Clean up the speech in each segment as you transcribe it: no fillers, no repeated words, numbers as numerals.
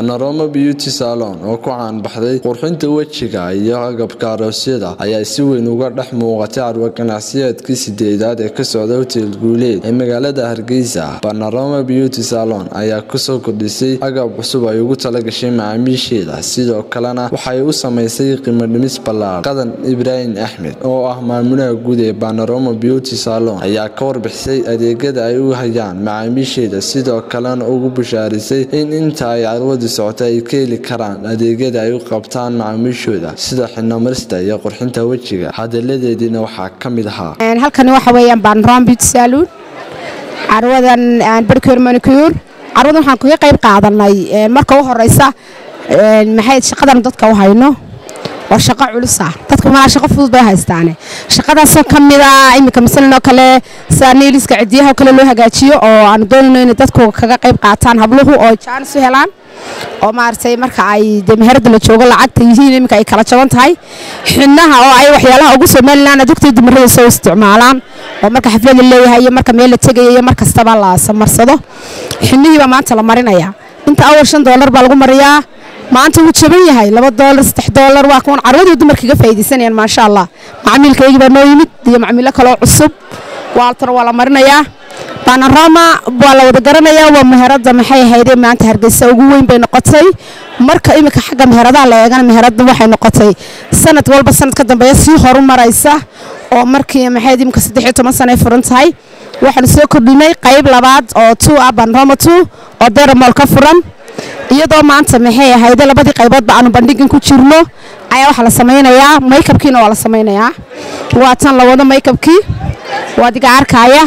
Panorama Beauty Salon oo ku caan baxday qurxinta wajiga iyo agabka aroosyada ayaa si weyn uga dhex muuqatay carwo ganacsiyeedkii sideedaad ee ka socda Hotel Guuleed ee magaalada Hargeysa. Panorama Beauty Salon ayaa ku soo kordhisay agab cusub ay ugu talagashay macaamiisheeda, sidoo kalena waxay u sameysay qiimo dhimis ballaaran. Qadan Ibrahim Ahmed oo ah maamulaha guud ee Panorama Beauty Salon ayaa ka warbixisay adeegyada ay u hayaan macaamiisheeda, sidoo kalena ugu bishaarisay in inta ay carwadu socotay ay ka heli karaan adeegyada ay u qabtaan macaamiishooda sida xinamarista iyo qurxinta wajiga. Hadaladeedina waxaa ka mid ahaa halkan waxa weeyaan Panorama Beauty Salon carwadan pedicure manicure. carwadan waxaan kaga qayb qaadanay marka ugu horeysa maxay shaqadan dadka u hayno waa shaqo culus ah, dadku ma shaqo fudud bay haystaan. shaqadaas oo kamid ah imika misalno kale saaniiliska cidiyaha kale loo hagaajiyo oo aan doonayno in dadku kaga qayb qaataan habluhu oo chance u helaan oo maartay marka ay meherada la joogo lacagta yihiin imika ay kala jaban tahay. xinaha oo ay waxyaalaha ugu Soomaaliland dadka dumarada soo isticmaalaan oo marka xaflad la leeyahay iyo marka meel la tagayo mar kastaba la samarsado. xinihiiba maanta la marinaya inta awal $5 baa lagu mariyaa, maanta uu jaban yahay $2 $3 waa kuwan carwadu dumarka ka faa'iideysanayaan ma sha Allah. macaamilkayga baa noo yimid iyo macaamilo kale oo cusub waa la marinayaa. Panorama waa la wada garanayaa, waa meherada maxay hay'adda maanta Hargeysa ugu weyn bay noqotay. marka imika xagga meheradaha la eegana meherada waxay noqotay sanad walba sanad ka dambeeya sii horumaraysa oo markii maxay imika 13 sano ay furan tahay. waxaan soo kordhinay qayb labaad oo 2 ah, Panorama 2 oo Dermal ka furan, iyadoo maanta maxay hay'adda labadii qayboodba aanu bandhigin ku jirno ayaa waxa la sameeyaa makeup-kiina waa la sameeyaa. waa tan la wada makeup-kii waa diga arkaya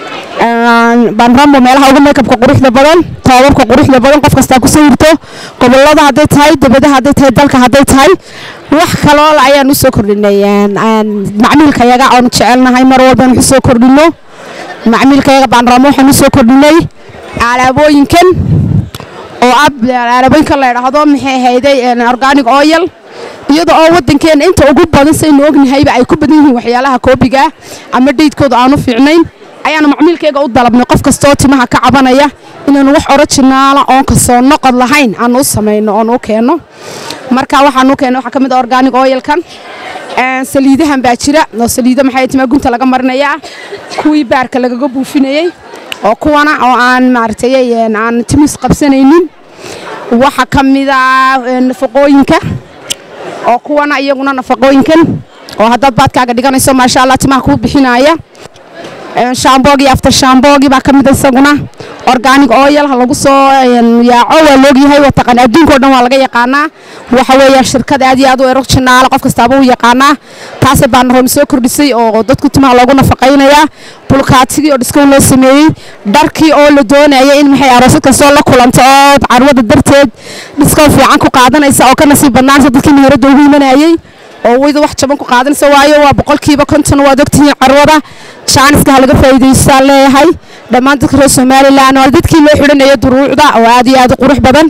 Panorama meelaha ugu makeup-ka quruxda badan, taawabka quruxda badan qof kasta ku sawirto, gobolada haday tahay, dibadaha haday tahay, dalka haday tahay. wax kale oo ayaan u soo kordhinay macaamilkayaga aan jecelnahay mar walba inuu soo kordhino. macaamilkayaga Panorama waxaan u soo kordhinay alaabooyinkan oo alaabooyinka la yiraahdo maxay hay'day organic oil, iyadoo oo wadankeena inta ugu badan saynu ognahayba ay ku badan yihiin waxyaalaha koobiga ama deydkooda aanu fiicnayn. ayaan macaamilkayga u dalabnay qof kasta oo timaha ka cabanaya inaanu wax original oo ka soo noqod lahayn aan u sameeyno oo keeno. marka waxaan u keeno waxa kamid ah organic oil kan saliidahan baa jira oo saliida maxay timaha gunta laga marinayaa, kuwii baarka lagaga buufinayay oo kuwana oo aan maartay aan timis qabsanaynin. waxa kamid ah nafaqooyinka oo kuwana iyaguna nafaqooyinkan oo hadda baadkaaga dhiganayso ma sha Allah timaha ku bixinaya. shaamboogi after shaamboogi baa kamid ah isaguna organic oil lagu soo yaaco waa loo yahay waa taqaan adduunka oo dhan waa laga yaqaanaa. waxa weeye shirkad aad iyo aad u original qof kasta uu yaqaanaa. taas Panorama soo kordhisay oo dadku timaha lagu nafaqeynaya. bulkaatigi oo discount loo sameeyay, dharkii oo la doonayay in maxay aroosadka soo la kulanto oo carwada darteed discount fiican ku qaadanaysa oo ka nasiib banaan dadkii meherada ugu imanayay oo wayda wax jaban ku qaadanaysa. waayo waa 50% waa dadkii carwada chance-ka laga faa'iideysan leeyahay. dhammaan dadka reer Soomaaliland oo dadkii loo xidhanayo duruucda oo aad iyo aad u qurux badan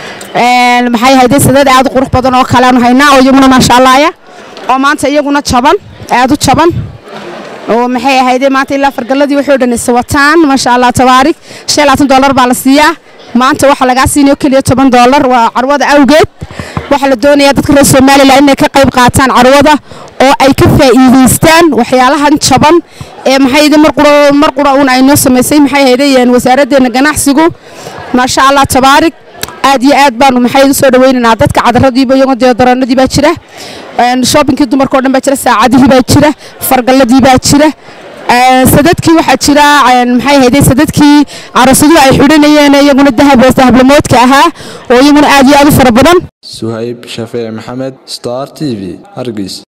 maxay hay'adda sadad aad u qurux badan oo kale aan haynaa oo iyaguna ma sha Allah oo maanta iyaguna jaban aad u jaban oo maxay hay'adda maanta ilaa fargaladii wuxuu dhanaysa wataan ma sha Allah tabaarik $20 baa la siiyaa. maanta waxa laga siinayo kaliya $10 waa carwada awgeed. waxa la doonayaa dadka reer Soomaaliland inay ka qayb qaataan carwada oo ay ka faa'iideystaan waxyaalahan jaban ee maxay mar qura ay noo sameysay maxay hay'adeen wasaaraddeena ganacsigu ma sha Allah tabaarik. aad iyo aad baan maxay soo dhaweynaa dadka cadaradiiba iyo deodoranadii baa jira, shoppingkii dumarka oo dhan baa jira, saacadihii baa jira, fargaladii baa jira, sadadkii waxa jira maxay hay'adeen sadadkii aroosyadu ay xidhanayeen iyaguna dahablamoodka ahaa oo iyaguna aad iyo aad u fara badan. Suhayb Shafiic Maxamed, Star TV, Hargeysa.